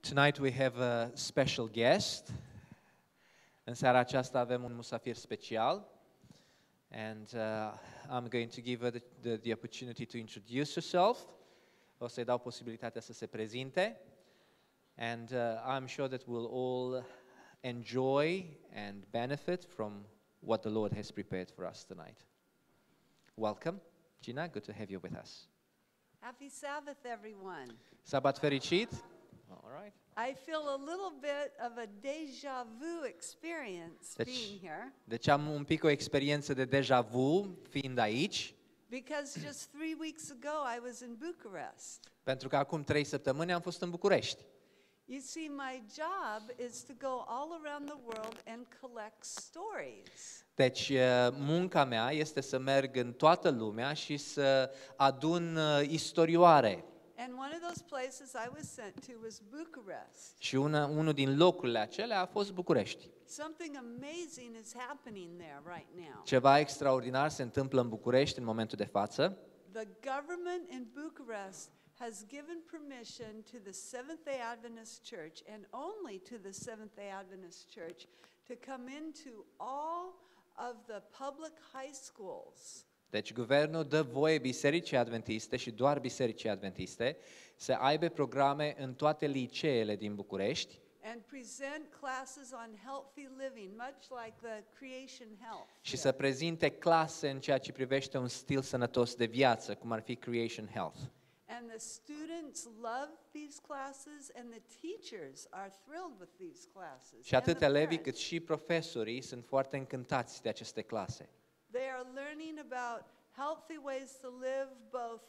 Tonight we have a special guest. În seara aceasta avem un musafir special. And I'm going to give her the opportunity to introduce herself. O să-i dau posibilitatea să se prezinte. And I'm sure that we'll all enjoy and benefit from what the Lord has prepared for us tonight. Welcome, Gina. Good to have you with us. Happy Sabbath, everyone. Sabat fericit. All right. I feel a little bit of a deja vu experience being here. Deci am un pic o experiență de deja vu fiind aici. Because just 3 weeks ago I was in Bucharest. Pentru că acum 3 săptămâni am fost în București. You see, my job is to go all around the world and collect stories. Deci munca mea este să merg în toată lumea și să adun istorioare. And one of those places I was sent to was Bucharest. Și unul din locurile acelea a fost București. Something amazing is happening there right now. Ceva extraordinar se întâmplă în București în momentul de față. The government in Bucharest has given permission to the Seventh-day Adventist Church and only to the Seventh-day Adventist Church to come into all of the public high schools. Deci guvernul dă voie Bisericii Adventiste și doar Bisericii Adventiste să aibă programe în toate liceele din București And present classes on healthy living, much like the Creation Health. și să prezinte clase în ceea ce privește un stil sănătos de viață, cum ar fi Creation Health. And the students love these classes and the teachers are thrilled with these classes. Și atât and the elevii parents. cât și profesorii sunt foarte încântați de aceste clase. They are learning about healthy ways to live both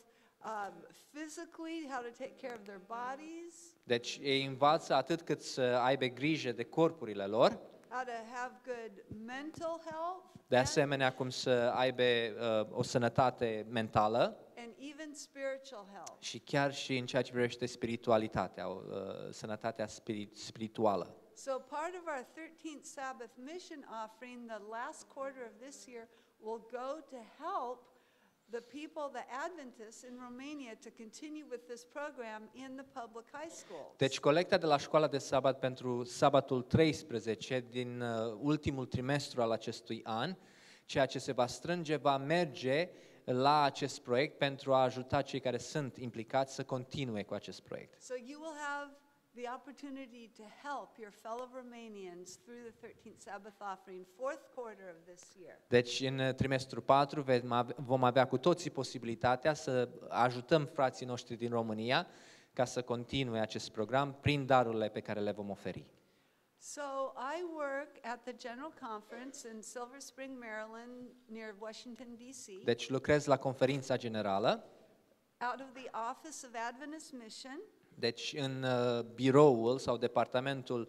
physically, how to take care of their bodies, Deci ei învață atât cât să aibă grijă de corpurile lor, how to have good mental health, de asemenea cum să aibă o sănătate mentală and even spiritual health. și chiar și în ceea ce privește spiritualitatea, sănătatea spirituală. So part of our 13th Sabbath mission offering, the last quarter of this year, will go to help the people, the Adventists in Romania, to continue with this program in the public high schools. Deci colecta de la școala de sabat pentru sabatul 13 din ultimul trimestru al acestui an, ceea ce se va strânge, va merge la acest proiect pentru a ajuta cei care sunt implicați să continue cu acest proiect. So you will have the opportunity to help your fellow Romanians through the 13th Sabbath offering, fourth quarter of this year. Deci în trimestrul 4 vom avea cu toții posibilitatea să ajutăm frații noștri din România ca să continue acest program prin darurile pe care le vom oferi. So I work at the General Conference in Silver Spring, Maryland, near Washington, D.C. Deci lucrez la conferința generală, out of the Office of Adventist Mission. deci în biroul sau departamentul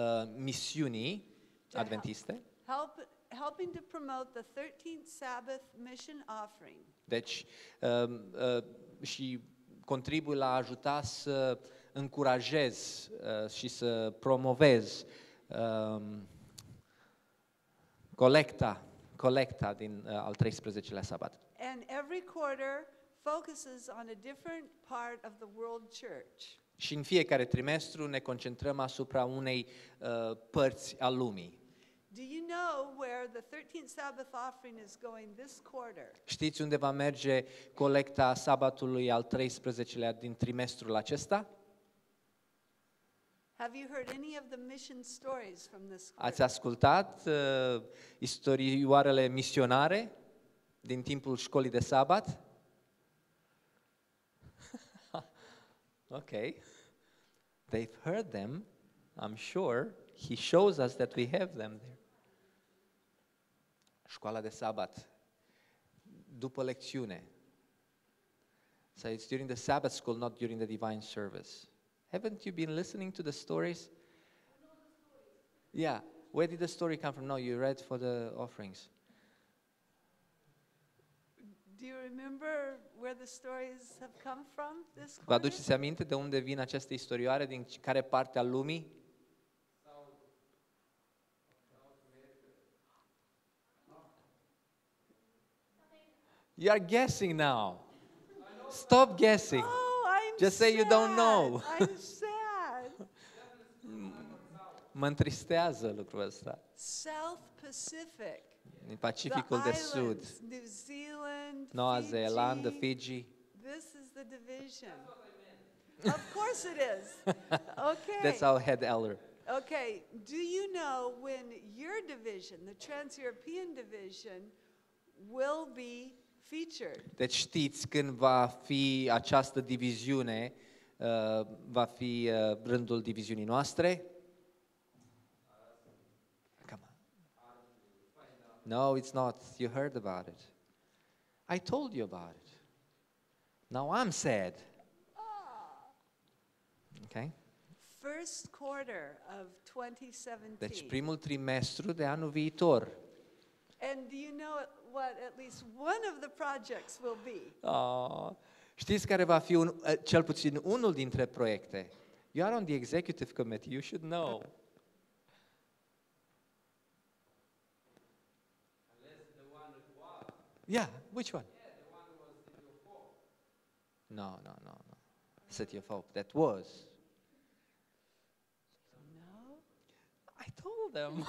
misiunii adventiste. Helping to promote the 13th Sabbath mission offering. Deci și contribui la a ajuta să încurajez și să promovez colecta din al 13-lea sabat. And every quarter focuses on a different part of the world church. Și în fiecare trimestru ne concentrăm asupra unei părți a lumii. Do you know where the 13th Sabbath offering is going this quarter? Știți unde va merge colecta sabatului al 13-lea din trimestrul acesta? Have you heard any of the mission stories from this quarter? Ați ascultat istorioarele misionare din timpul școlii de sabat? Okay. They've heard them, I'm sure. He shows us that we have them there. Școala de sabat. După lecțiune. So it's during the Sabbath school, not during the divine service. Haven't you been listening to the stories? Yeah. Where did the story come from? No, you read for the offerings. Do you remember where the stories have come from this Vă quarter? aduceți aminte de unde vin aceste istorioare, din care parte a lumii? You are guessing now. Stop guessing. Oh, I'm Just say you don't sad. know. I'm sad. Mă întristează lucrul ăsta. South Pacific. Din Pacificul de Sud, Islands, New Zealand, Noua Fiji. Zeelandă, Fiji. This is the division. Of course it is. Okay. That's our head elder. Okay. Do you know when your division, the Trans-European division, will be featured? Deci știți când va fi această diviziune, va fi rândul diviziunii noastre? Come on. No, it's not. You heard about it. I told you about it. Now I'm sad. Okay? First quarter of 2017. Deci primul trimestru de anul viitor. And do you know what at least one of the projects will be? Știți care va fi cel puțin unul dintre proiecte? You are on the executive committee, you should know. Yeah, which one? No. City of Hope. That was. No. I told them.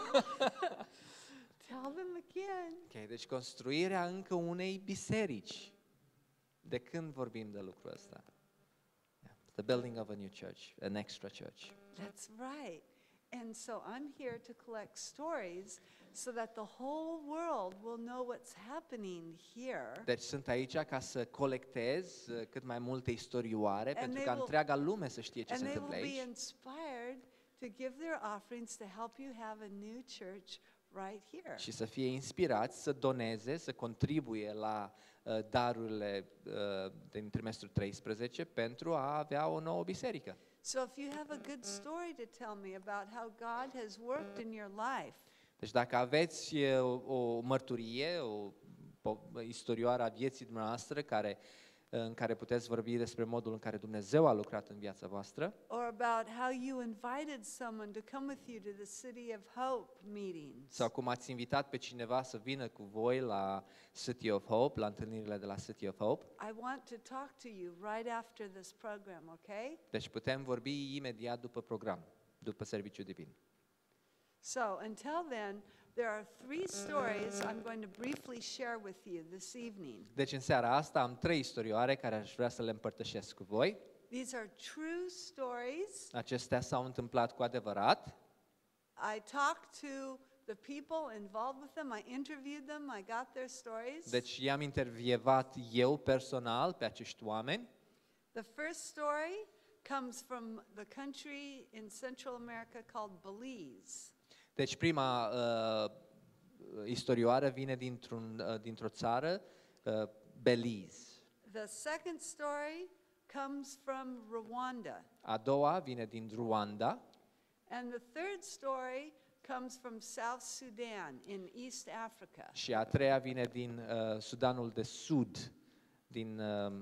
Tell them again. Okay, deci construirea încă unei biserici. De când vorbim de lucrul ăsta? Yeah. The building of a new church, an extra church. That's right. And so I'm here to collect stories so that the whole world will know what's happening here. Deci sunt aici ca să colectez cât mai multe istorioare pentru they ca will- întreaga lume să știe ce And se they întâmplă will be aici. inspired to give their offerings to help you have a new church right here. Și să fie inspirați să doneze, să contribuie la darurile din trimestrul 13 pentru a avea o nouă biserică. So if you have a good story to tell me about how God has worked in your life, Deci dacă aveți o mărturie, o istorioară a vieții dumneavoastră în care puteți vorbi despre modul în care Dumnezeu a lucrat în viața voastră, or about how you invited someone to come with you to the City of Hope meetings, sau cum ați invitat pe cineva să vină cu voi la City of Hope, la întâlnirile de la City of Hope, I want to talk to you right after this program, okay? deci putem vorbi imediat după program, după serviciul divin. So until then, there are 3 stories I'm going to briefly share with you this evening. Deci în seara asta am 3 istorioare care aș vrea să le împărtășesc cu voi. These are true stories. Acestea s-au întâmplat cu adevărat. I talked to the people involved with them. I interviewed them. I got their stories. Deci i-am intervievat eu personal pe acești oameni. The first story comes from the country in Central America called Belize. Deci prima istorioară vine dintr-o țară, Belize. The second story comes from Rwanda. A doua vine din Rwanda. And the third story comes from South Sudan in East Africa. Și a treia vine din Sudanul de Sud, din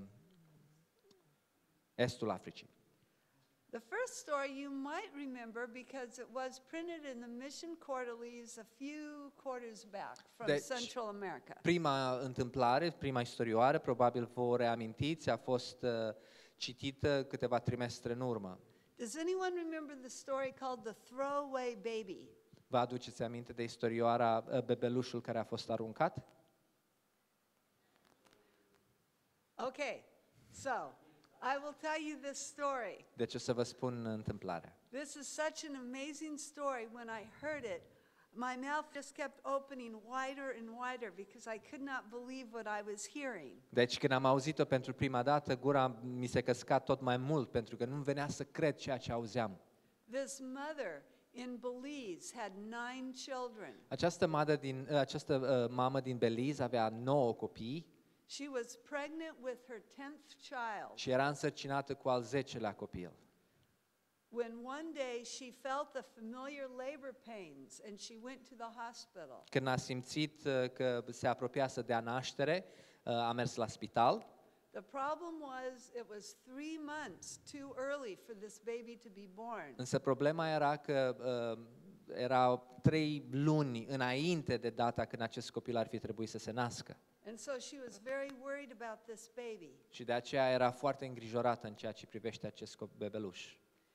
estul Africii. The first story you might remember because it was printed in the Mission Quarterlies a few quarters back from Deci, Central America. Prima întâmplare, prima istorioară, probabil vă reamintiți, a fost citită câteva trimestre în urmă. Does anyone remember the story called The Throwaway Baby? Vă aduceți aminte de istorioara bebelușul care a fost aruncat? Okay, so I will tell you this story. Deci o să vă spun întâmplarea. This is such an amazing story. When I heard it, my mouth just kept opening wider and wider because I could not believe what I was hearing. Deci când am auzit-o pentru prima dată, gura mi se căsca tot mai mult pentru că nu venea să cred ceea ce auzeam. This mother in Belize had 9 children. Această mamă din Belize avea 9 copii She was pregnant with her 10th child și era însărcinată cu al 10-lea copil. when one day she felt the familiar labor pains and she went to the hospital. Când a simțit că se apropia să dea naștere, a mers la spital. The problem was it was 3 months too early for this baby to be born. Însă problema era că erau 3 luni înainte de data când acest copil ar fi trebuit să se nască. And so she was very worried about this baby. Și de aceea era foarte îngrijorată în ceea ce privește acest bebeluș.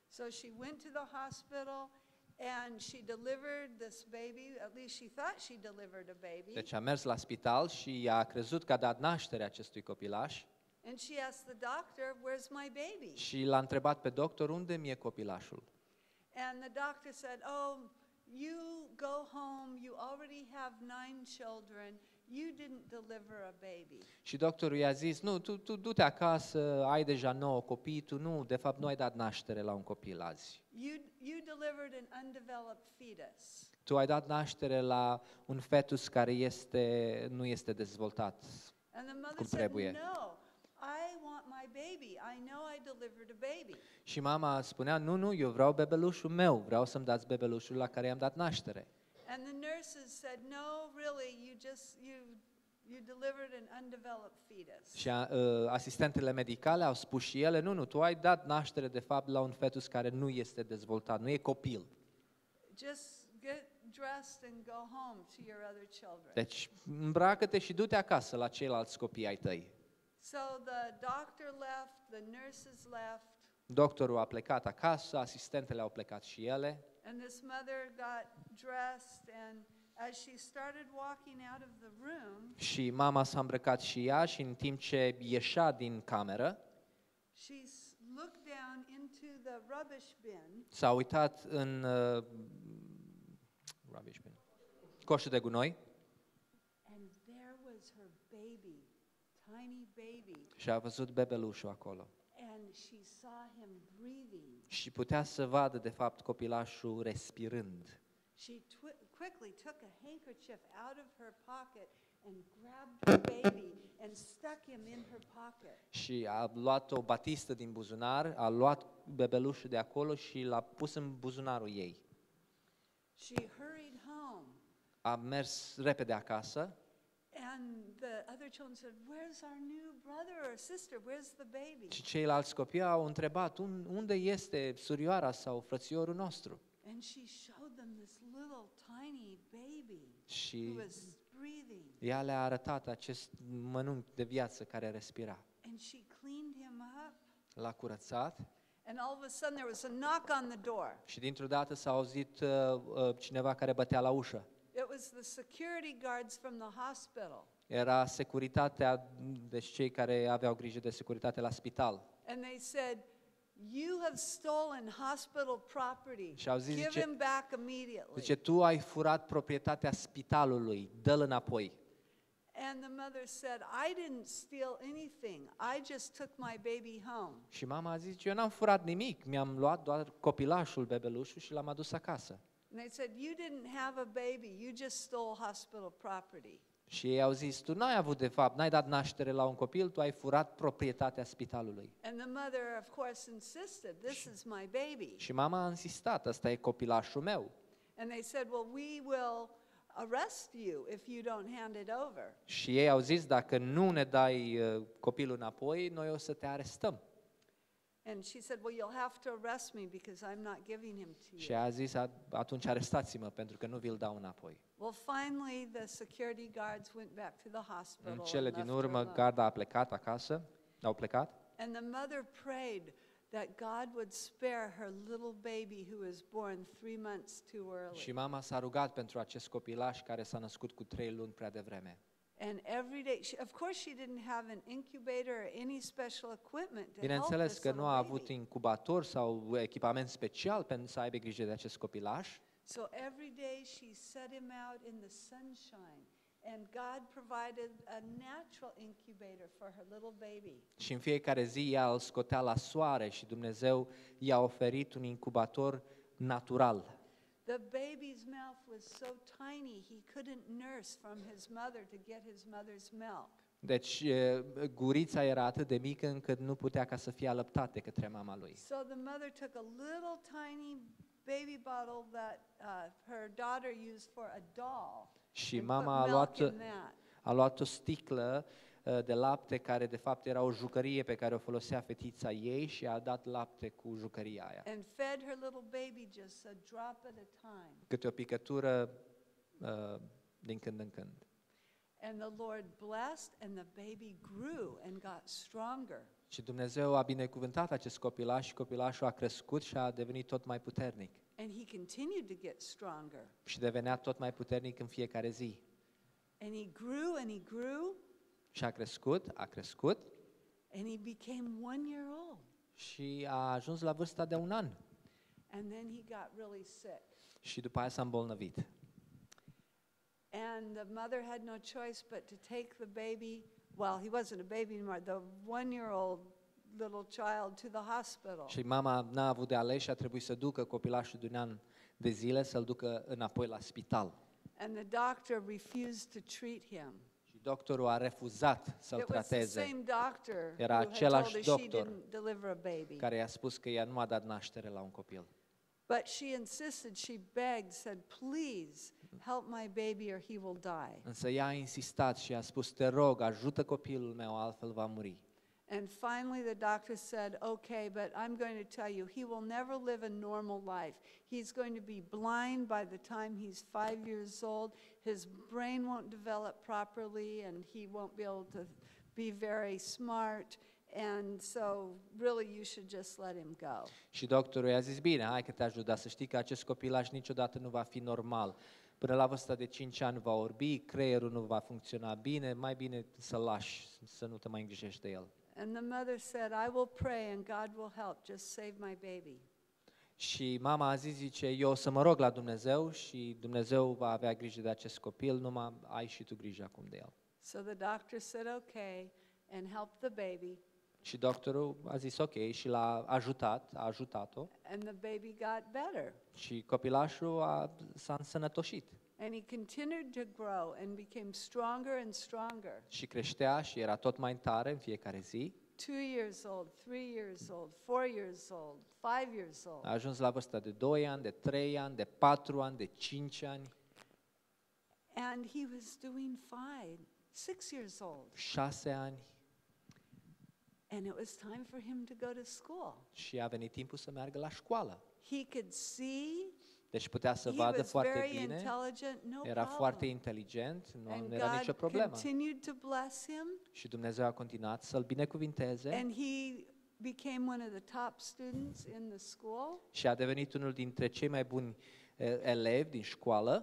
So she went to the hospital and she delivered this baby. At least she thought she delivered a baby. Deci a mers la spital și a crezut că a dat naștere acestui copilaș And she asked the doctor, "Where's my baby?" și l-a întrebat pe doctor unde mi-e copilașul. And the doctor said, "Oh, you go home. You already have 9 children. You didn't deliver a baby." Și doctorul i-a zis, nu, tu du-te acasă, ai deja 9 copii, tu nu, de fapt nu ai dat naștere la un copil azi. You delivered an undeveloped fetus. Tu ai dat naștere la un fetus care nu este dezvoltat. And the mother Cum said, trebuie. "No, I want my baby. I know I delivered a baby." Și mama spunea, nu, eu vreau bebelușul meu, vreau să-mi dați bebelușul la care i-am dat naștere. And the nurses said, "No, really, you delivered an undeveloped fetus." Și asistentele medicale au spus și ele, nu, tu ai dat naștere de fapt la un fetus care nu este dezvoltat, nu e copil. Just get dressed and go home to your other children. Deci îmbracă-te și du-te acasă la ceilalți copii ai tăi. So the doctor left, the nurses left, Doctorul a plecat acasă, asistentele au plecat și ele. and this mother got dressed, and as she started walking out of the room, Și mama s-a îmbrăcat și ea și în timp ce ieșea din cameră, she looked down into the rubbish bin, s-a uitat în rubbish bin, coșul de gunoi and there was her baby, tiny baby, și a văzut bebelușul acolo. and she saw him breathing. Și putea să vadă de fapt copilașul respirând. She quickly took a handkerchief out of her pocket and grabbed her baby and stuck him in her pocket. Și a luat o batistă din buzunar, a luat bebelușul de acolo și l-a pus în buzunarul ei. She hurried home, A mers repede acasă and the other children said, "Where's our new brother or sister? Where's the baby?" și ceilalți copii au întrebat, unde este surioara sau frățiorul nostru? And she showed them this little tiny baby Și who was breathing. ea le-a arătat acest mănunchi de viață care respira. And she cleaned him up. L-a curățat And all of a sudden there was a knock on the door. și dintr-o dată s-a auzit cineva care bătea la ușă. It was the security guards from the hospital. Era securitatea, deci cei care aveau grijă de securitate la spital. And they said, "You have stolen hospital property. Și au zis, Give zice- him back immediately." Zice, tu ai furat proprietatea spitalului, dă-l înapoi. And the mother said, "I didn't steal anything. I just took my baby home." Și mama a zis, eu n-am furat nimic, mi-am luat doar copilașul, bebelușul și l-am adus acasă. And they said, "You didn't have a baby. You just stole hospital property." Și ei au zis, tu n-ai avut de fapt, n-ai dat naștere la un copil, tu ai furat proprietatea spitalului. And the mother, of course, insisted, "This is my baby." Și mama a insistat, ăsta e copilașul meu. And they said, "Well, we will arrest you if you don't hand it over." Și ei au zis, dacă nu ne dai copilul înapoi, noi o să te arestăm. And she said, "Well, you'll have to arrest me because I'm not giving him to Și you." a zis, atunci arestați-mă, pentru că nu vi-l dau înapoi. Well, finally, the security guards went back to the hospital. În and cele left din her urmă, alone. garda a plecat acasă, au plecat. And the mother prayed that God would spare her little baby who was born 3 months too early. Și mama s-a rugat pentru acest copilaș care s-a născut cu 3 luni prea devreme. And every day, of course, she didn't have an incubator or any special equipment to help Bineînțeles this că nu little a avut baby. incubator sau echipament special pentru să aibă grijă de acest copilaș. So every day she set him out in the sunshine, and God provided a natural incubator for her little baby. Și în fiecare zi ea îl scotea la soare și Dumnezeu i-a oferit un incubator natural. The baby's mouth was so tiny he couldn't nurse from his mother to get his mother's milk. Deci gurița era atât de mică încât nu putea ca să fie alăptat de către mama lui. So the mother took a little tiny baby bottle that her daughter used for a doll. Și and mama put milk in that. a luat o sticlă de lapte care de fapt era o jucărie pe care o folosea fetița ei și a dat lapte cu jucăria aia. And fed her little baby just a drop at a time. Câte o picătură din când în când. And the Lord blessed, and the baby grew and got stronger. Și Dumnezeu a binecuvântat acest copilaș și copilașul a crescut și a devenit tot mai puternic. And he continued to get stronger. Și devenea tot mai puternic în fiecare zi. And he grew and he grew Și a crescut, and he became 1 year old. și a ajuns la vârsta de 1 an. And then he got really sick. Și după aia s-a îmbolnăvit. And the mother had no choice but to take the baby. Well, he wasn't a baby anymore, the 1 year old little child to the hospital. Și mama n-a avut de ales și a trebuit să ducă copilașul de 1 an de zile, să-l ducă înapoi la spital. And the doctor refused to treat him. Și doctorul a refuzat să-l It was the trateze, same doctor Era who had același told her she doctor didn't deliver a baby. care i-a spus că ea nu a dat naștere la un copil. But she insisted, she begged, said, please help my baby or he will die. Însă ea a insistat și a spus, te rog, ajută copilul meu, altfel va muri. And finally the doctor said, okay, but I'm going to tell you, he will never live a normal life. He's going to be blind by the time he's 5 years old. His brain won't develop properly and he won't be able to be very smart. And so really you should just let him go. Și doctorul i-a zis, bine, hai că te ajut, dar să știi că acest copilaș niciodată nu va fi normal. Până la vârsta de 5 ani va orbi, creierul nu va funcționa bine, mai bine să-l lași, să nu te mai îngrijești de el. And the mother said, I will pray and God will help. Just save my baby. Și mama a zis, zice, eu o să mă rog la Dumnezeu și Dumnezeu va avea grijă de acest copil, numai ai și tu grijă acum de el. So the doctor said, okay, and helped the baby. Și doctorul a zis ok și l-a ajutat, a ajutat-o And the baby got better. și copilașul s-a însănătoșit. And he continued to grow and became stronger and stronger. Și creștea și era tot mai tare în fiecare zi. 2 years old, 3 years old, 4 years old, 5 years old. A ajuns la vârsta de 2 ani, de 3 ani, de 4 ani, de 5 ani, And he was doing fine. 6 years old. 6 ani And it was time for him to go to school. și a venit timpul să meargă la școală. He could see. Deci putea să He vadă was foarte very bine, intelligent, no era problem. foarte inteligent, nu And era nicio God problemă. continued to bless him. Și Dumnezeu a continuat să-l binecuvinteze And he became one of the top students in the school. și a devenit unul dintre cei mai buni elevi din școală.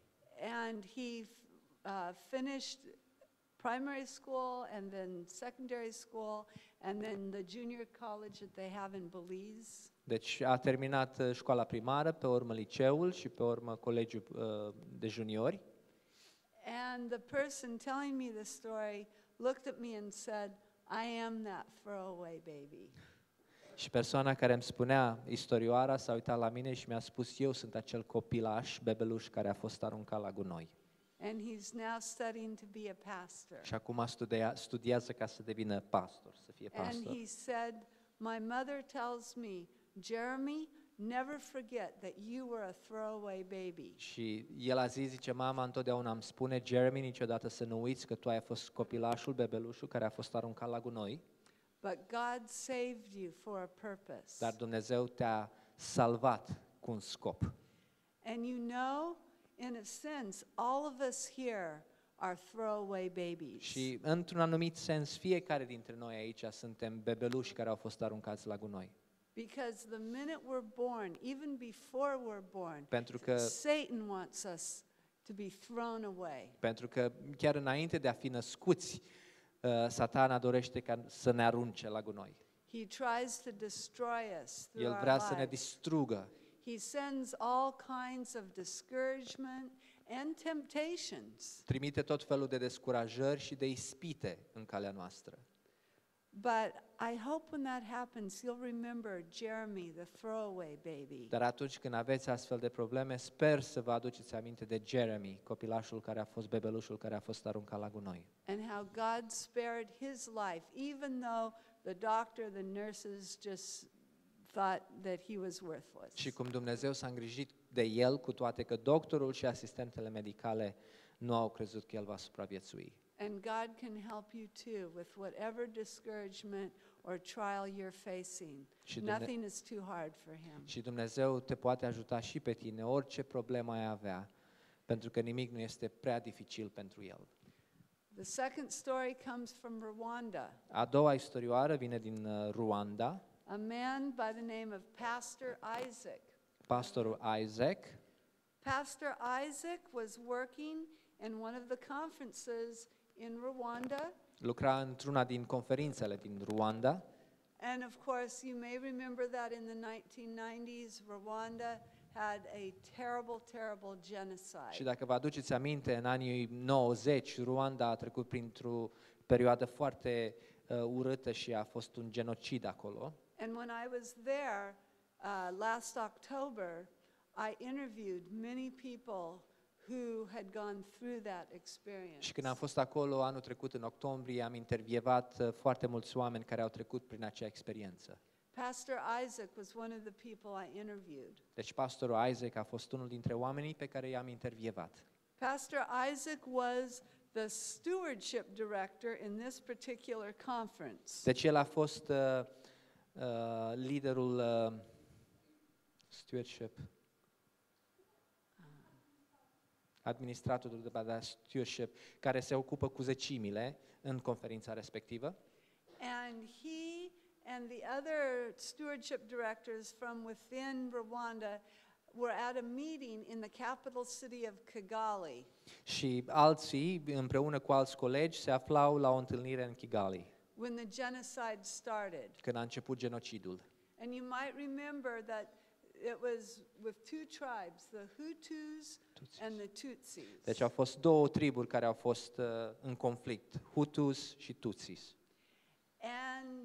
And he finished primary school and then secondary school and then the junior college that they have in Belize. Deci a terminat școala primară, pe urmă liceul și pe urmă colegiul de juniori. And the person telling me the story looked at me and said, I am that throwaway baby. Și persoana care îmi spunea istorioara s-a uitat la mine și mi-a spus, eu sunt acel copilaș, bebeluș care a fost aruncat la gunoi. And he's now studying to be a pastor. Și acum studiază ca să devină pastor, să fie And pastor. he said, my mother tells me, Jeremy, never forget that you were a throwaway baby. Și el a zis, zice, mama întotdeauna îmi spune, Jeremy, niciodată să nu uiți că tu ai fost copilașul, bebelușul care a fost aruncat la gunoi, But God saved you for a purpose. dar Dumnezeu te-a salvat cu un scop. And you know, in a sense, all of us here are throwaway babies. Și într-un anumit sens, fiecare dintre noi aici suntem bebeluși care au fost aruncați la gunoi. Because the minute we're born, even before we're born, Pentru că, Satan wants us to be thrown away. pentru că chiar înainte de a fi născuți, Satana dorește ca să ne arunce la gunoi. He tries to destroy us through El our vrea să ne lives. distrugă. He sends all kinds of discouragement and temptations. Trimite tot felul de descurajări și de ispite în calea noastră. But I hope when that happens, you'll remember Jeremy, the throwaway baby. Dar atunci când aveți astfel de probleme, sper să vă aduceți aminte de Jeremy, copilașul care a fost bebelușul care a fost aruncat la gunoi. And how God spared his life, even though the doctor, the nurses just thought that he was worthless. Și cum Dumnezeu s-a îngrijit de el, cu toate că doctorul și asistentele medicale nu au crezut că el va supraviețui. And God can help you too with whatever discouragement or trial you're facing. Și Nothing is too hard for him. Și Dumnezeu te poate ajuta și pe tine, orice problemă ai avea, pentru că nimic nu este prea dificil pentru El. The second story comes from Rwanda. A doua istorioară vine din Rwanda. A man by the name of Pastor Isaac. Pastorul Isaac. Pastor Isaac was working in one of the conferences in Rwanda. Lucra într-una din conferințele din Rwanda. And of course, you may remember that in the 1990s, Rwanda had a terrible, terrible Și genocide. dacă vă aduceți aminte, în anii 90, Rwanda a trecut printr-o perioadă foarte urâtă și a fost un genocid acolo. And when I was there last October, I interviewed many people who had gone through that experience. Și când am fost acolo anul trecut, în octombrie, am intervievat foarte mulți oameni care au trecut prin acea experiență. Pastor Isaac was one of the people I interviewed. Deci pastorul Isaac a fost unul dintre oamenii pe care i-am intervievat. Pastor Isaac was the stewardship director in this particular conference. Deci el a fost liderul stewardship, administratorul de stewardship, care se ocupă cu zecimile în conferința respectivă. And he and the other stewardship directors from within Rwanda were at a meeting in the capital city of Kigali. Și alții, împreună cu alți colegi, se aflau la o întâlnire în Kigali, When the genocide started. când a început genocidul. And you might remember that it was with two tribes, the Hutus and the Tutsis. Deci au fost două triburi care au fost în conflict, Hutus și Tutsis. And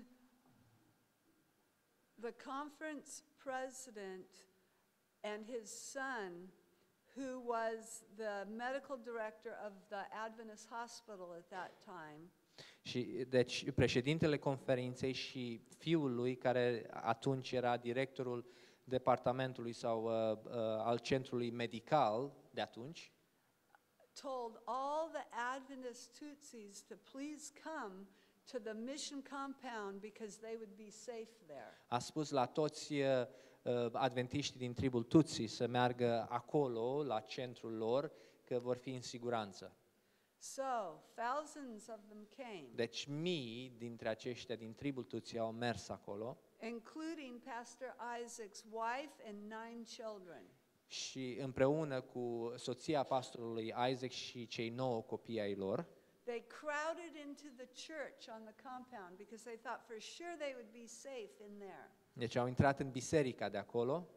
the conference president and his son, who was the medical director of the Adventist hospital at that time, Și deci președintele conferinței și fiul lui, care atunci era directorul departamentului sau al centrului medical de atunci, told all the Adventist Tutsis to please come to the mission compound because they would be safe there. a spus la toți adventiștii din tribul Tutsi să meargă acolo, la centrul lor, că vor fi în siguranță. So, thousands of them came, Deci mii dintre aceștia din tribul Tutsi au mers acolo including Pastor Isaac's wife and 9 children. și împreună cu soția pastorului Isaac și cei 9 copii ai lor, They crowded into the church on the compound because they thought for sure they would be safe in there. deci au intrat în biserica de acolo,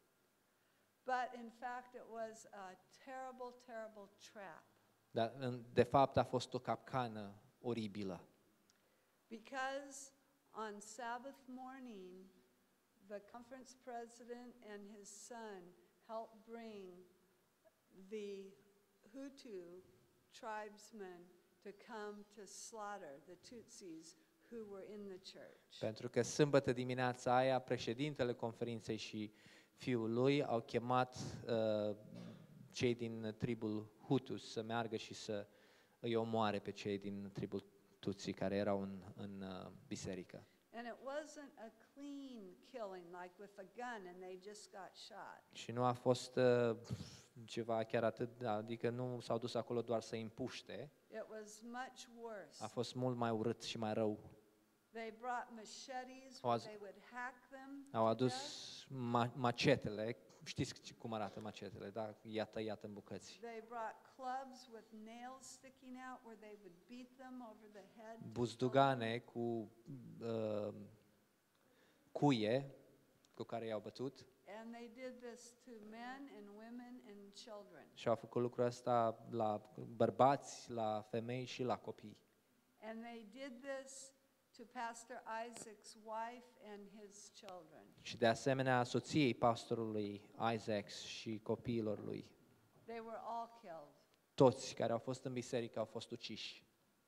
But in fact, it was a terrible, terrible trap dar de fapt a fost o capcană oribilă. because on Sabbath morning, the conference president and his son helped bring the Hutu tribesmen to come to slaughter the Tutsis who were in the church. Pentru că sâmbătă dimineața aia, președintele conferinței și fiul lui au chemat cei din tribul Hutus să meargă și să îi omoare pe cei din tribul Tutsi care erau în biserică. And it wasn't a clean killing like with a gun and they just got shot. Și nu a fost ceva chiar atât, adică nu s-au dus acolo doar să îi împuște, It was much worse. a fost mult mai urât și mai rău. They brought machetes Au where az- they would hack them. Au to adus death. macetele, știți cum arată macetele, da? I-a tăiat în bucăți. They brought clubs with nails sticking out where they would beat them over the head. to kill them. Buzdugane cu cuie cu care i-au bătut And they did this to men and women and children. și au făcut lucrul ăsta la bărbați, la femei și la copii. And they did this to Pastor Isaac's wife and his children. Și de asemenea soției pastorului Isaac și copiilor lui. They were all killed. Toți care au fost în biserică au fost uciși.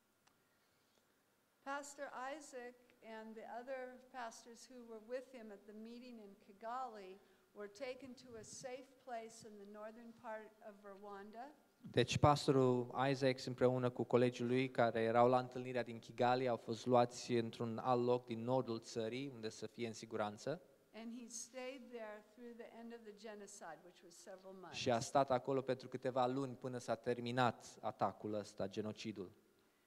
Pastor Isaac and the other pastors who were with him at the meeting in Kigali were taken to a safe place in the northern part of Rwanda. Deci pastorul Isaac împreună cu colegii lui care erau la întâlnirea din Kigali au fost luați într-un alt loc din nordul țării unde să fie în siguranță And he stayed there through the end of the genocide, which was several months. și a stat acolo pentru câteva luni până s-a terminat atacul ăsta, genocidul.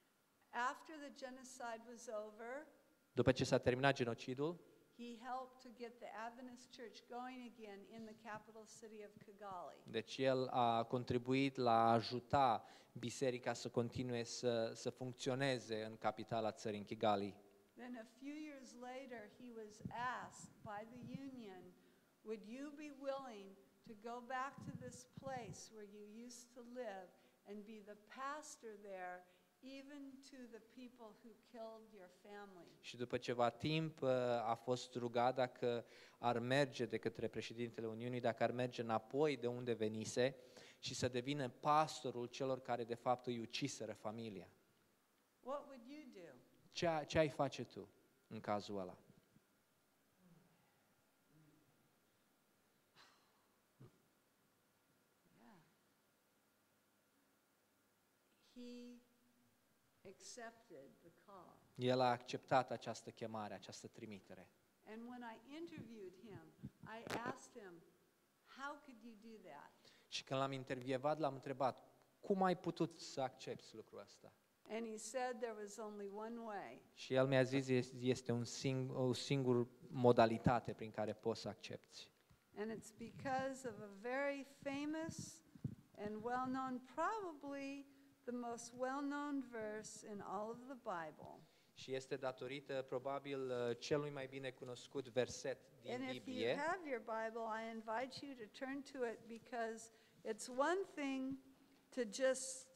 After the genocide was over, După ce s-a terminat genocidul, he helped to get the Adventist church going again in the capital city of Kigali. deci el a contribuit la a ajuta biserica să continue să funcționeze în capitala țării, în Kigali. Then a few years later, he was asked by the union, would you be willing to go back to this place where you used to live and be the pastor there, even to the people who killed your family? Și după ceva timp a fost rugat dacă ar merge de către președintele Uniunii, dacă ar merge înapoi de unde venise și să devină pastorul celor care de fapt îi uciseră familia. What would you do? Ce ai face tu în cazul ăla? Yeah. He accepted the call. El a acceptat această chemare, această trimitere. And when I interviewed him, I asked him, how could you do that? Și când l-am intervievat, l-am întrebat, cum ai putut să accepti lucrul ăsta? And he said there was only one way. Și el mi-a zis, este o singură modalitate prin care poți să accepti. And it's because of a very famous and well-known, probably the most well-known verse in all of the Bible. Și este datorită, probabil, celui mai bine cunoscut verset din And if you Biblie. have your Bible, I invite you to turn to it because it's one thing to just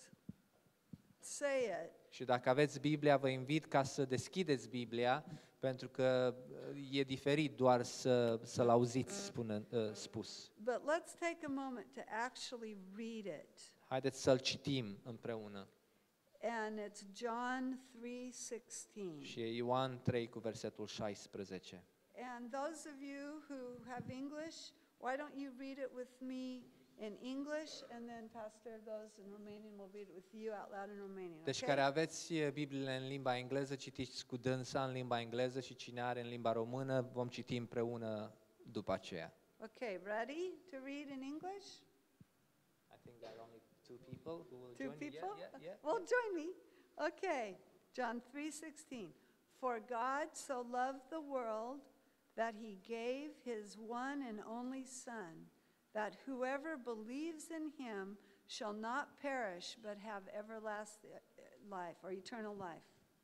say it, Și dacă aveți Biblia, vă invit ca să deschideți Biblia, pentru că e diferit doar să-l auziți spus. but let's take a moment to actually read it. Haideți să-l citim împreună. And it's John 3:16. Și e Ioan 3 cu versetul 16. And those of you who have English, why don't you read it with me in English, and then Pastor, those in Romanian will read it with you out loud in Romanian. Deci Okay? care aveți Bibliile în limba engleză, citiți cu dânsa în limba engleză și cine are în limba română, vom citi împreună după aceea. Okay, ready to read in English? I think there are only two people who will Two join me. people? Yeah. Well, join me. Okay, John 3:16. For God so loved the world that he gave his one and only Son, that whoever believes in him shall not perish but have everlasting life or eternal life.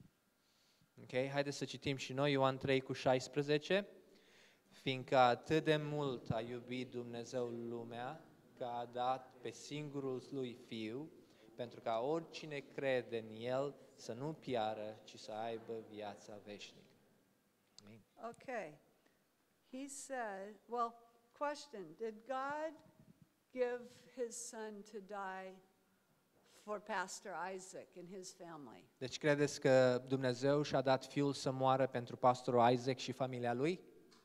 Ok, haideți să citim și noi Ioan 3 cu 16. Fiindcă atât de mult a iubit Dumnezeu lumea, că a dat pe singurul lui Fiu, pentru ca oricine crede în El să nu piară, ci să aibă viața veșnică. Amin. Okay. He said, well, question, did God give his son to die for Pastor Isaac and his family? Deci credeți că Dumnezeu și-a dat Fiul să moară pentru pastorul Isaac și familia lui?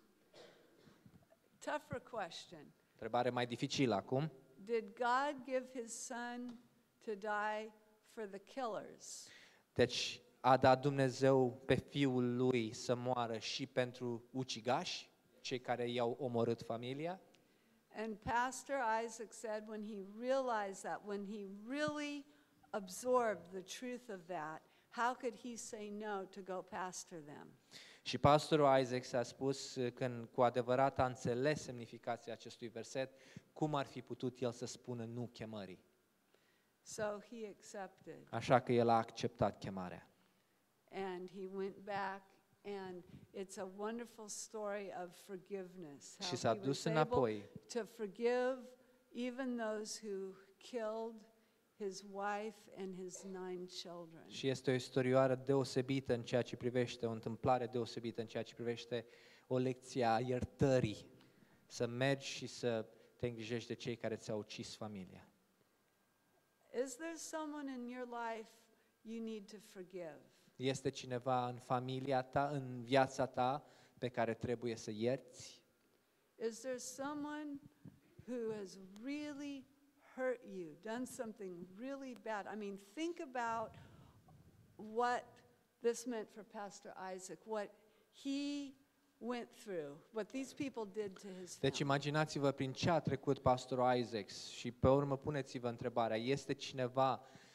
Tougher question. Întrebare mai dificilă acum. Did God give his son to die for the killers? Deci a dat Dumnezeu pe Fiul lui să moară și pentru ucigași, cei care i-au omorât familia? And Pastor Isaac said when he realized that, when he really absorbed the truth of that, how could he say no to go pastor them? Și pastorul Isaac s-a spus, când cu adevărat a înțeles semnificația acestui verset, cum ar fi putut el să spună nu chemării. So he accepted. Așa că el a acceptat chemarea. And he went back, and it's a wonderful story of forgiveness. Și How s-a he was dus able înapoi. to forgive even those who killed his wife and his 9 children. Și este o istorioară deosebită în ceea ce privește, o întâmplare deosebită în ceea ce privește o lecție a iertării. Să mergi și să te îngrijești de cei care ți-au ucis familia. Is there someone in your life you need to forgive? Este cineva în familia ta, în viața ta, pe care trebuie să ierți? Is there someone who has really hurt you, done something really bad? I mean, think about what this meant for Pastor Isaac, what he went through, what these people did to his Deci family. imaginați-vă prin ce a trecut pastorul Isaac și pe urmă puneți-vă întrebarea, este cineva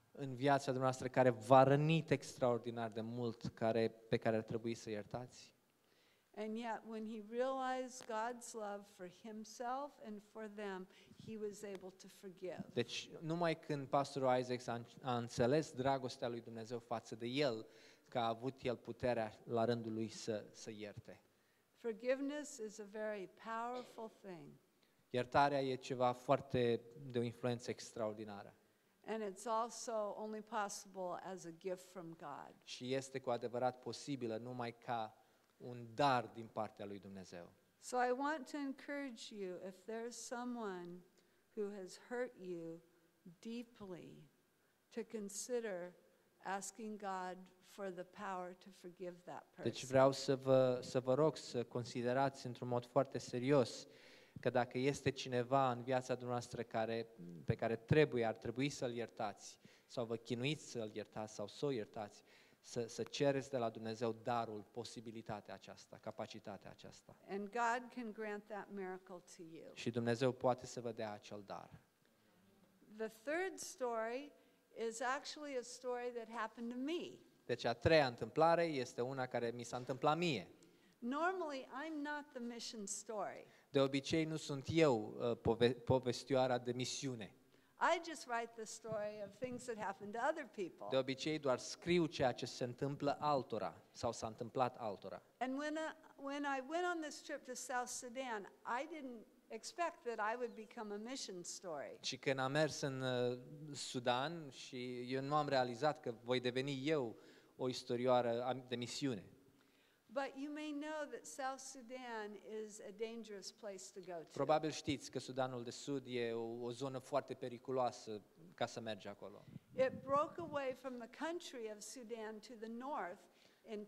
în viața dumneavoastră care v-a rănit extraordinar de mult, pe care ar trebui să iertați? And yet, when he realized God's love for himself and for them, he was able to forgive. Deci, numai când pastorul Isaac a înțeles dragostea lui Dumnezeu față de el, că a avut el puterea la rândul lui să ierte. Forgiveness is a very powerful thing. Iertarea e ceva foarte de o influență extraordinară. And it's also only possible as a gift from God. Și este cu adevărat posibilă numai ca un dar din partea lui Dumnezeu. So I want to encourage you, if there's someone who has hurt you deeply, to consider asking God for the power to forgive that person. Deci vreau să vă rog să considerați într-un mod foarte serios că dacă este cineva în viața dumneavoastră pe care ar trebui să-l iertați, sau vă chinuiți să-l iertați sau să o iertați, să cereți de la Dumnezeu darul, posibilitatea aceasta, capacitatea aceasta. And God can grant that miracle to you. Și Dumnezeu poate să vă dea acel dar. The third story is actually a story that happened to me. Deci a treia întâmplare este una care mi s-a întâmplat mie. Normally, I'm not the mission story. De obicei nu sunt eu povestioara de misiune. I just write the story of things that happened to other people. De obicei doar scriu ceea ce se întâmplă altora sau s-a întâmplat altora. And when I went on this trip to South Sudan, I didn't expect that I would become a mission story. Și când am mers în Sudan și eu nu am realizat că voi deveni eu o istorioară de misiune. But you may know that South Sudan is a dangerous place to go to. Probabil știți că Sudanul de Sud e o zonă foarte periculoasă ca să mergi acolo. It broke away from the country of Sudan to the north in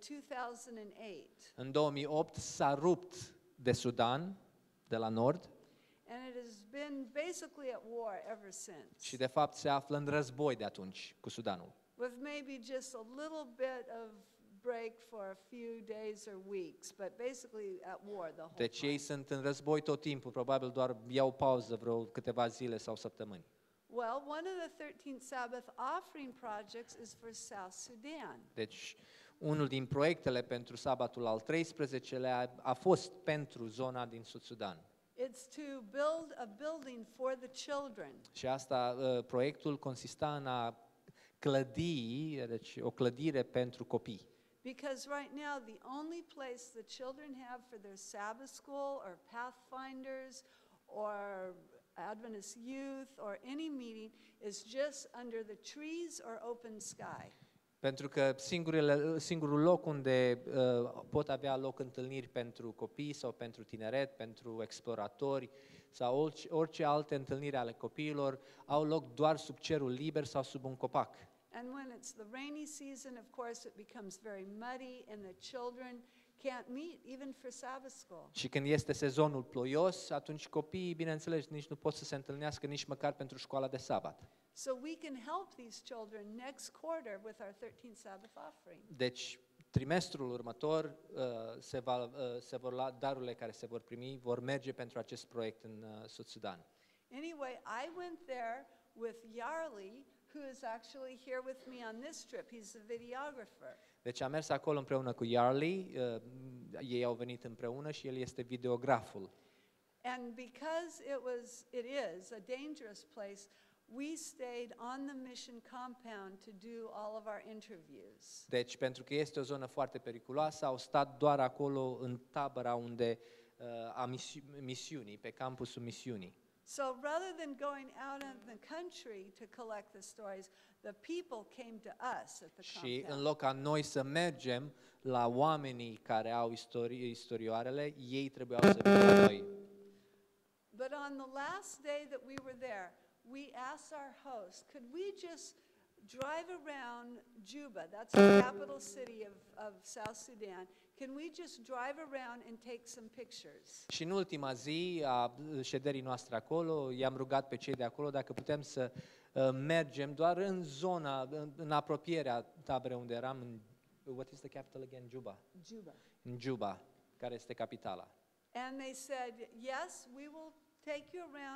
2008. În 2008 s-a rupt de Sudan, de la nord, And it has been basically at war ever since. și de fapt se află în război de atunci cu Sudanul. With maybe just a little bit of break for a few days or weeks, but basically at war the whole Deci time. ei sunt în război tot timpul, probabil doar iau pauză vreo câteva zile sau săptămâni. Well, one of the 13 Sabbath offering projects is for South Sudan. Deci unul din proiectele pentru sabatul al 13-lea a fost pentru zona din Sud Sudan. It's to build a building for the children. Și asta, proiectul consista în a clădi, deci o clădire pentru copii. Because right now, the only place the children have for their Sabbath school or Pathfinders or Adventist youth or any meeting is just under the trees or open sky. Pentru că singurul loc unde pot avea loc întâlniri pentru copii sau pentru tineret, pentru exploratori sau orice alte întâlniri ale copiilor au loc doar sub cerul liber sau sub un copac. And when it's the rainy season, of course, it becomes very muddy and the children can't meet even for Sabbath school. Și când este sezonul ploios, atunci copiii, bineînțeles, nici nu pot să se întâlnească nici măcar pentru școala de sabat. So we can help these children next quarter with our 13th Sabbath offering. Deci, trimestrul următor se vor lua darurile care se vor primi, vor merge pentru acest proiect în Sud Sudan. Anyway, I went there with Yarli, who is actually here with me on this trip. He's the videographer. Deci am mers acolo împreună cu Yarli, ei au venit împreună și el este videograful. And because it is a dangerous place, we stayed on the mission compound to do all of our interviews. Deci, pentru că este o zonă foarte periculoasă, au stat doar acolo în tabăra unde a misiunii, pe campusul misiunii. So rather than going out in the country to collect the stories, the people came to us at the Și compound. în loc ca noi să mergem la oamenii care au istorioarele, ei trebuiau să vină la noi. But on the last day that we were there, we asked our host, could we just drive around Juba, that's the capital city of South Sudan, can we just drive around and take some pictures? Și în ultima zi a șederii noastre acolo, i-am rugat pe cei de acolo dacă putem să mergem doar în zona, în apropierea taberei unde eram, în, what is the capital again? Juba. Juba. În Juba, care este capitala. And they said, yes, we will take you around,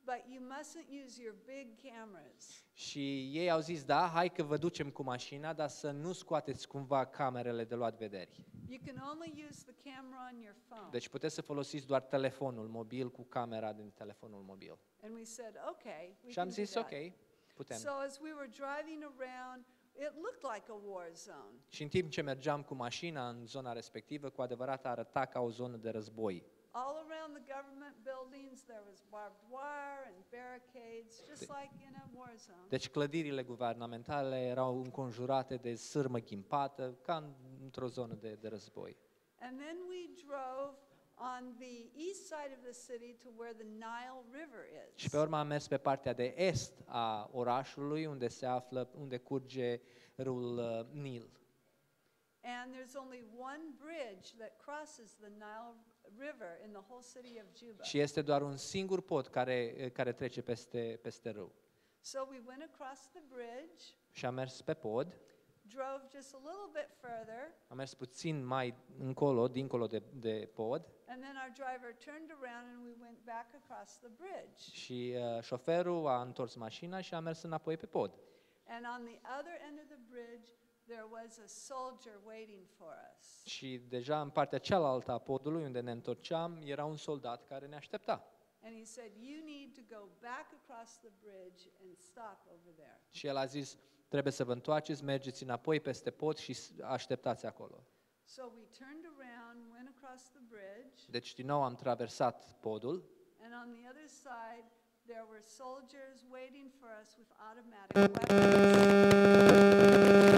but you mustn't use your big cameras. Și ei au zis, da, hai că vă ducem cu mașina, dar să nu scoateți cumva camerele de luat vederi. You can only use the camera on your phone. Deci puteți să folosiți doar telefonul mobil cu camera din telefonul mobil. And we said, okay, we Și am can do zis, that. ok, putem. So as we were driving around, it looked like a war zone. Și în timp ce mergeam cu mașina în zona respectivă, cu adevărat arăta ca o zonă de război. All around the government buildings, there was barbed wire and barricades, just like in a war zone. Deci clădirile guvernamentale erau înconjurate de sârmă ghimpată, ca într-o zonă de război. And then we drove on the east side of the city to where the Nile River Și is. pe urmă am mers pe partea de est a orașului, unde curge râul Nil. And there's only one bridge that crosses the Nile River in the whole city of Juba. Și este doar un singur pod care trece peste râu. So we went across the bridge, Și am mers pe pod, drove just a little bit further, am mers puțin mai încolo, dincolo de pod, and then our driver turned around and we went back across the bridge. și șoferul a întors mașina și a mers înapoi pe pod. And on the other end of the bridge, there was a soldier waiting for us. Și deja în partea cealaltă a podului, unde ne întorceam, era un soldat care ne aștepta. And he said, you need to go back across the bridge and stop over there. Și el a zis, trebuie să vă întoarceți, mergeți înapoi peste pod și așteptați acolo. So we turned around, went across the bridge, Deci din nou am traversat podul and on the other side, there were soldiers waiting for us with automatic weapons.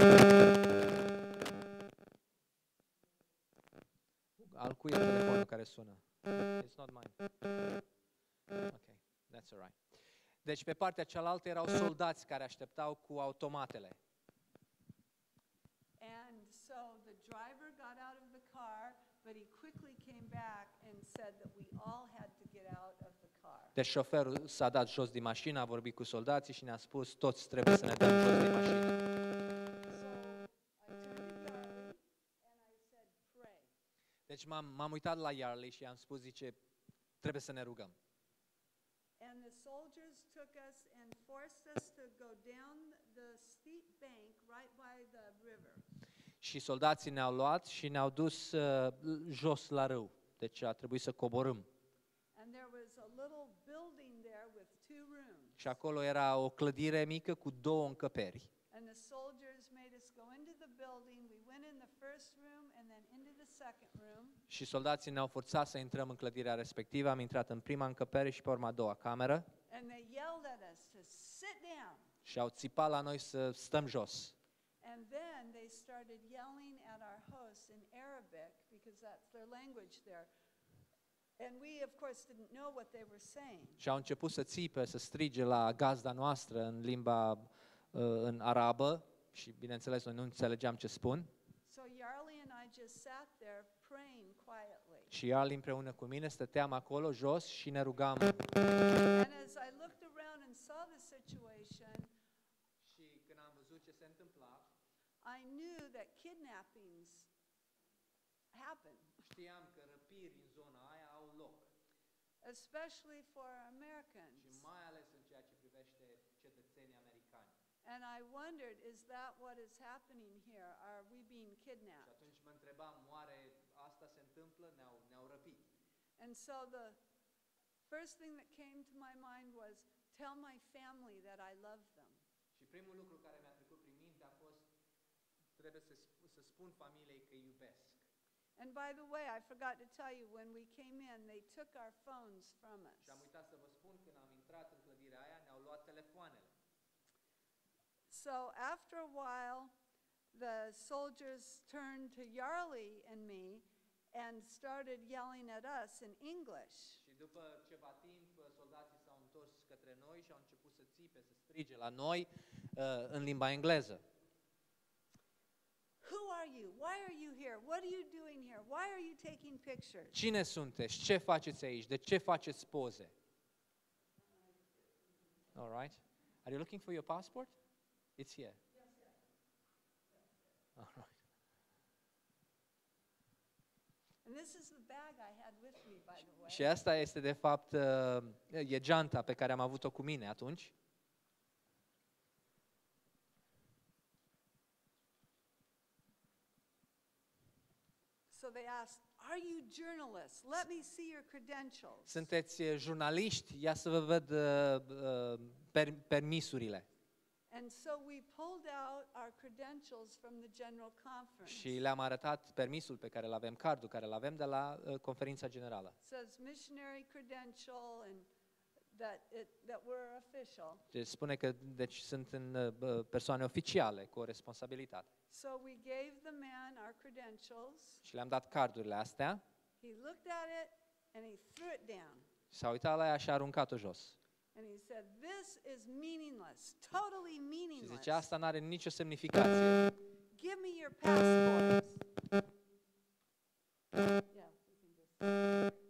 Al cui e telefonul care sună? It's not mine. Ok, that's all right. Deci pe partea cealaltă erau soldați care așteptau cu automatele. And so the driver got out of the car, but he quickly came back and said that we all had to get out of the car. Deci șoferul s-a dat jos din mașină, a vorbit cu soldații și ne-a spus, toți trebuie să ne dăm jos din mașină. So I turned to Yarley and I said, pray. Deci m-am uitat la Yarley și i-am spus, zice, trebuie să ne rugăm. And the soldiers took us and forced us to go down the steep bank right by the river. Și soldații ne-au luat și ne-au dus jos la râu. Deci a trebuit să coborâm. And there was a little building there with 2 rooms. Și acolo era o clădire mică cu 2 încăperi. And the soldiers made us go into the building. We went in the first room and then into the second room. Și soldații ne-au forțat să intrăm în clădirea respectivă. Am intrat în prima încăpere și pe urmă a doua cameră. And they yelled at us to sit down. Și au țipat la noi să stăm jos. And then they started yelling at our hosts in Arabic because that's their language there. And we, of course, didn't know what they were saying. Și au început să țipe, să strige la gazda noastră în limba în arabă. Și bineînțeles, noi nu înțelegeam ce spun. So Yarley and I just sat there praying quietly. Și Yarley împreună cu mine stăteam acolo jos și ne rugam. And as I looked around and saw the situation, Și când am văzut ce se întâmpla, I knew that kidnappings happen, știam că răpiri în zona aia au loc. especially for Și Americans. mai ales în ceea ce privește cetățenii americani. And I wondered, is that what is happening here? Are we being Și kidnapped? atunci mă întrebam, oare asta se întâmplă? Ne-au răpit. And so the first thing that came to my mind was, tell my family that I love them. Și primul lucru care mi-a trecut prin minte a fost, trebuie să spun familiei că îi iubesc. And by the way, I forgot to tell you, when we came in, they took our phones from us. Și am uitat să vă spun, când am intrat în clădirea aia, ne-au luat telefoanele. So after a while, the soldiers turned to Yarley and me and started yelling at us in English. Și după ceva timp, soldații s-au întors către noi și au început să țipe, să strige la noi în limba engleză. Who are you? Why are you here? What are you doing here? Why are you taking pictures? Cine sunteți? Ce faceți aici? De ce faceți poze? All right. Are you looking for your passport? It's here. All right. And this is the bag I had with me, by the way. Și asta este de fapt e geanta pe care am avut-o cu mine atunci. So they asked, "Are you journalists? Let me see your credentials." Sunteți jurnaliști? Ia să vă văd permisurile. And so we pulled out our credentials from the general conference. Și le-am arătat permisul pe care îl avem, cardul care îl avem de la conferința generală. It says missionary credential and that we're official. Deci spune că sunt în persoane oficiale cu o responsabilitate. So we gave the man our credentials. Și le-am dat cardurile astea. He looked at it and he threw it down. S-a uitat la ea și a aruncat-o jos. And he said, "This is meaningless, totally Și meaningless. zice, asta nu are nicio semnificație. Give me your passports." Yeah, we can just.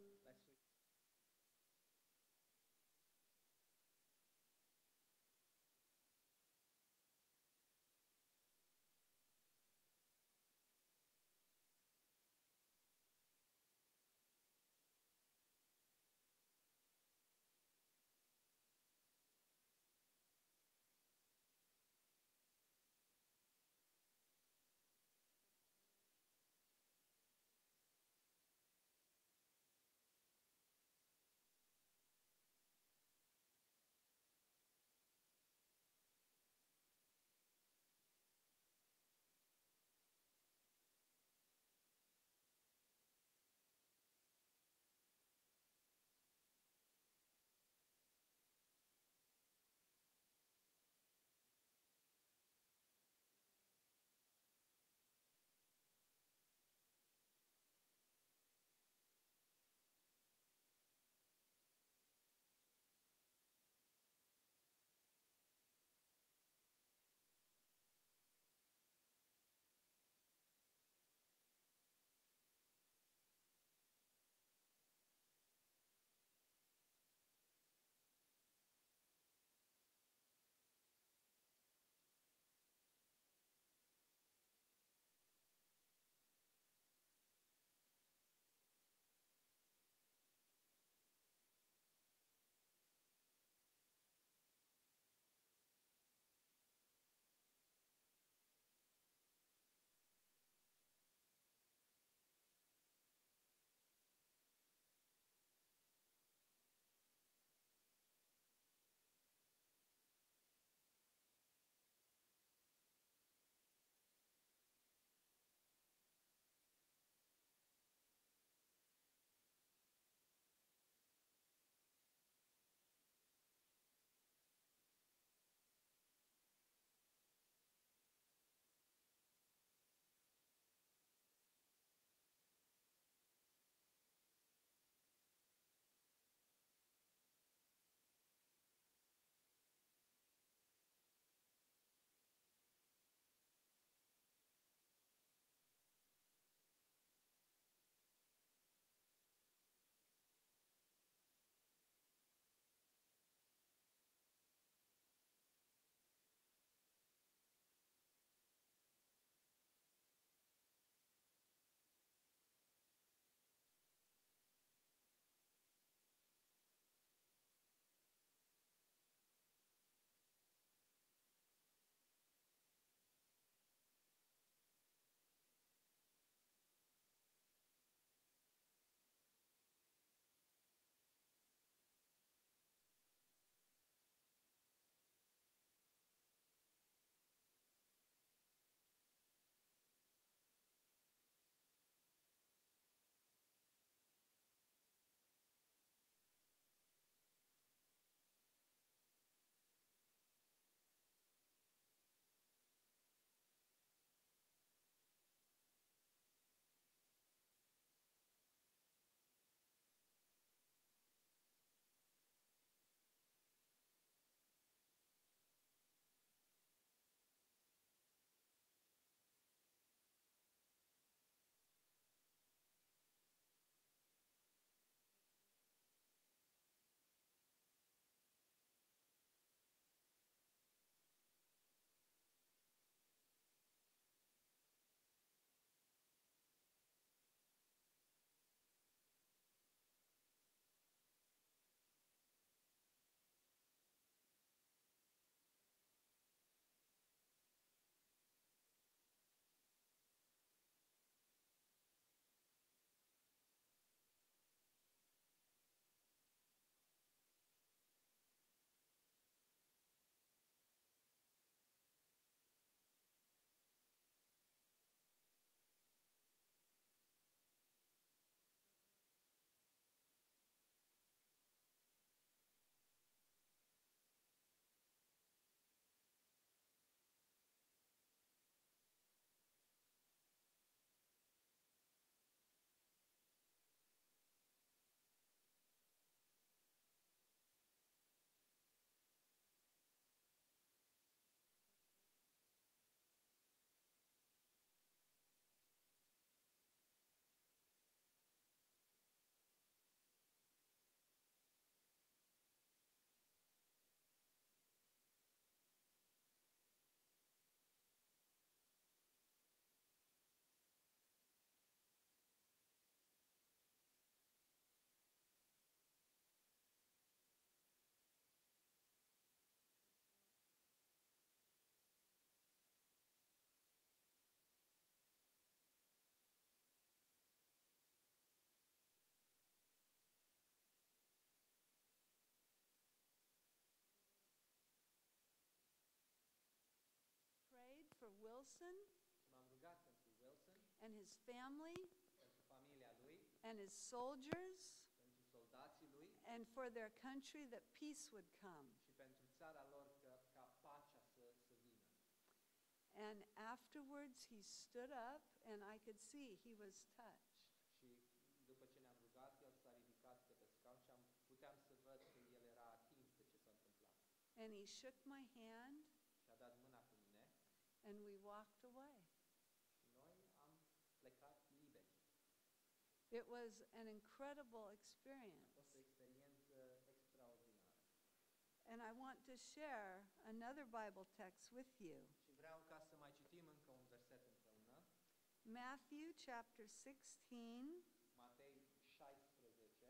Wilson și m-am rugat pentru Wilson, and his family pentru familia lui, and his soldiers pentru soldații lui and for their country that peace would come. și pentru țara lor ca pacea să vină. And afterwards he stood up and I could see he was touched. Și după ce ne-am rugat, el s-a ridicat de pe scaun și puteam să văd că el era atins de ce s-a întâmplat. And he shook my hand Și a dat mâna cu mine and we walked away. și noi am plecat liberi. It was an incredible A fost experience. o experiență extraordinară. And I want to share another Bible text with you. Și vreau ca să mai citim încă un verset împreună. Matthew chapter 16, Matei 16.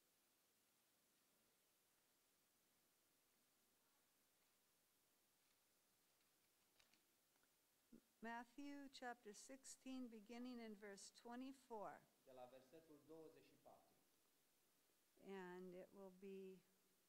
Matthew chapter 16, beginning in verse 24. De la versetul 24. And it will be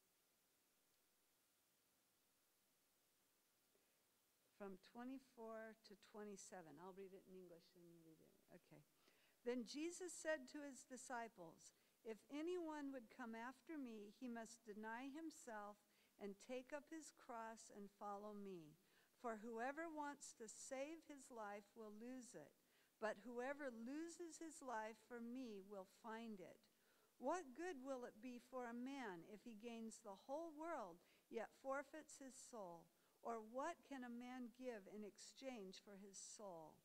from 24 to 27. I'll read it in English and you read it. Okay. Then Jesus said to his disciples, "If anyone would come after me, he must deny himself and take up his cross and follow me. For whoever wants to save his life will lose it, but whoever loses his life for me will find it. What good will it be for a man if he gains the whole world yet forfeits his soul? Or what can a man give in exchange for his soul?"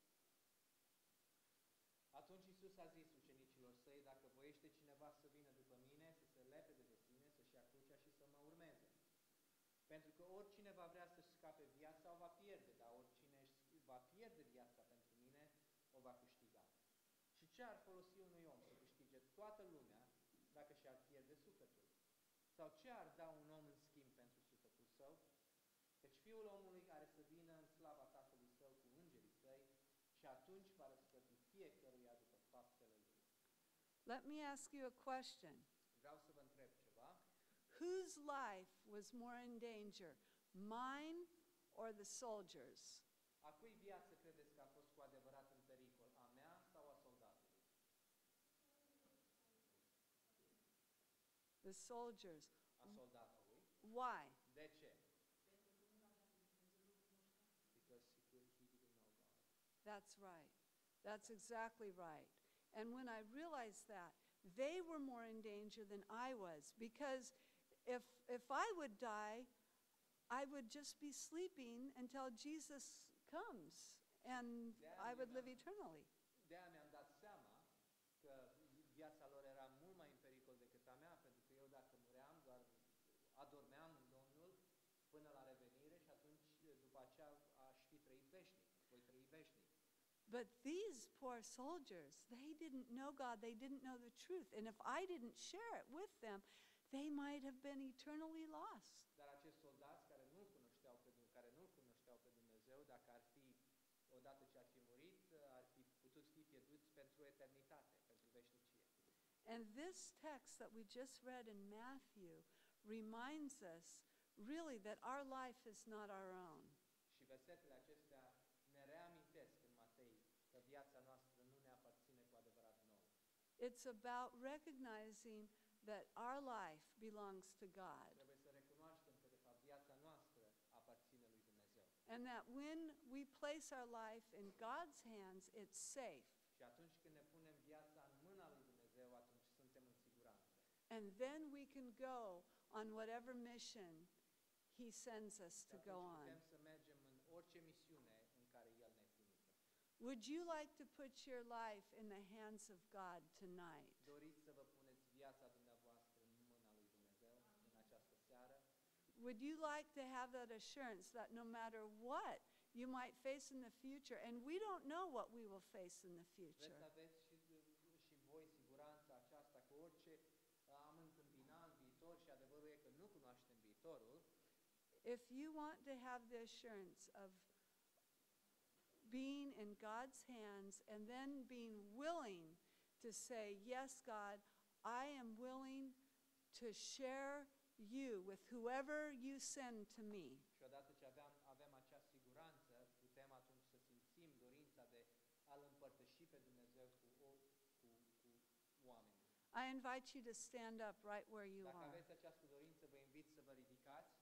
Atunci Iisus a zis ucenicilor săi, dacă voiește cineva să vină după mine, să se lepede de sine, să-și ia crucea și să mă urmeze. Pentru că oricine va vrea să-și scape viața, o va pierde, dar oricine va pierde viața pentru mine, o va câștiga. Și ce ar folosi unui om să câștige toată lumea dacă și-ar pierde sufletul? Sau ce ar da un om în schimb pentru sufletul său? Căci Fiul omului are să vină în slava Tatălui Său cu îngerii Săi și atunci va răsplăti fiecăruia după faptele lui. Let me ask you a question. Vreau să vă întreb ceva. Whose life was more in danger, mine or the soldiers? A cui viață credeți că a fost cu adevărat în pericol? A mea sau a soldatului? The soldiers. A soldatului. Why? De ce? Because he didn't know God. That's right. That's exactly right. And when I realized that, they were more in danger than I was, because if I would die, I would just be sleeping until Jesus comes and I would live eternally. De-aia mi-am dat seama că viața lor era mult mai în pericol decât a mea, pentru că eu dacă muream, doar adormeam în Domnul până la revenire și atunci după aceea aș fi trăit veșnic, voi trăi veșnic. But these poor soldiers, they didn't know God, they didn't know the truth. And if I didn't share it with them, they might have been eternally lost. Dar acești soldați care nu-L cunoșteau pe Dumnezeu, dacă ar fi, odată ce ar fi murit, ar fi putut fi pierduți pentru eternitate, pentru veșnicie. And this text that we just read in Matthew reminds us really that our life is not our own. Și versetele acestea ne reamintesc în Matei că viața noastră nu ne aparține cu adevărat nouă. It's about recognizing that our life belongs to God. Trebuie să recunoaștem că de fapt viața noastră aparține lui Dumnezeu. And that when we place our life in God's hands, it's safe. Și atunci când ne punem viața în mâna lui Dumnezeu, atunci suntem în siguranță. And then we can go on whatever mission He sends us to go on. Putem să mergem în orice misiune în care El ne trimite. Would you like to put your life in the hands of God tonight? Doriți să vă puneți viața dumneavoastră în mâna lui Dumnezeu în această seară? Would you like to have that assurance that no matter what you might face in the future, and we don't know what we will face in the Vreți să future, aveți și voi siguranța aceasta că orice am întâmpinat în viitor și adevărul e că nu cunoaștem viitorul. if you want to have the assurance of being in God's hands and then being willing to say, "Yes, God, I am willing to share you with whoever you send to me." Și odată ce avem acea siguranță, putem atunci să I invite you to stand up right where you Dacă are. aveți această dorință, vă invit să vă ridicați.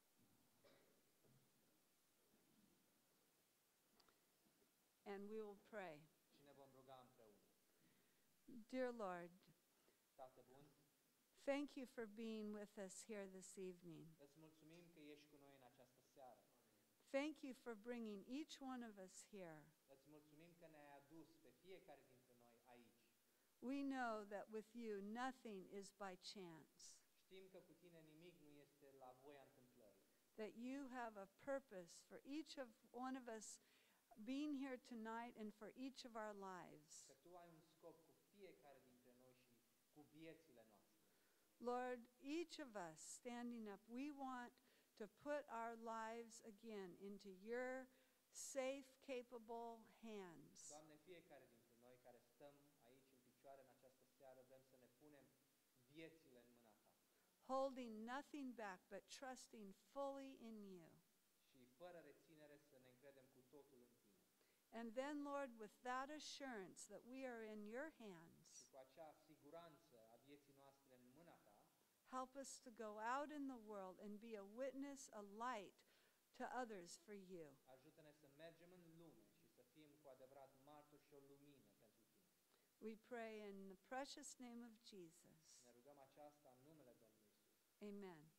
And we will pray. Și ne vom ruga împreună. Dear Lord, Tată bun, thank you for being with us here this evening. îți mulțumim că ești cu noi în această seară. Thank you for bringing each one of us here. Îți mulțumim că ne-ai adus pe fiecare dintre noi aici. We know that with you nothing is by chance, Știm că cu tine nimic nu este la voia întâmplării. that you have a purpose for each of one of us being here tonight and for each of our lives. Că tu ai un scop cu fiecare dintre noi și cu viețile noastre. Lord, each of us standing up, we want to put our lives again into your safe, capable hands. Doamne, fiecare dintre noi care stăm aici în picioare în această seară, vrem să ne punem viețile în mâna ta. Holding nothing back but trusting fully in you. Și fără reținere să ne încredem cu totul în tine. And then, Lord, with that assurance that we are in your Și hands, cu acea siguranță a vieții noastre în mâna ta, help us to go out in the world and be a witness, a light to others for you. ajută-ne să mergem în lume și să fim cu adevărat martori și o lumină pentru tine. We pray in the precious name of Jesus. Ne rugăm aceasta în numele Domnului Iisus. Amen.